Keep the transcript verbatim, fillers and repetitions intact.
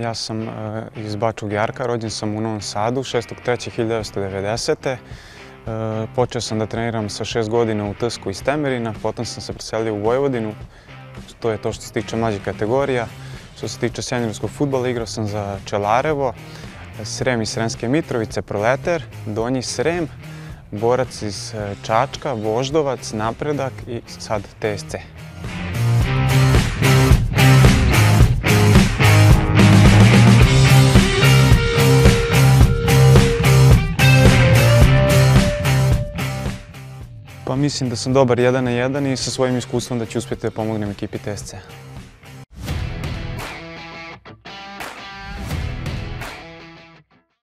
Ja sam iz Bačkog Jarka, rođen sam u Novom Sadu šestog trećeg hiljade devetsto devedesete. Počeo sam da treniram sa šest godina u Tsku iz Temerina, potom sam se preselio u Vojvodinu. To je to što se tiče mlađih kategorija. Što se tiče seniorskog fudbala, igrao sam za Čelarevo, Srem iz Sremske Mitrovice, Proleter, Donji Srem, Borac iz Čačka, Voždovac, Napredak i sad T S C. Pa mislim da sam dobar jedan na jedan i sa svojim iskustvom da ću uspjeti da pomognem ekipi T S C.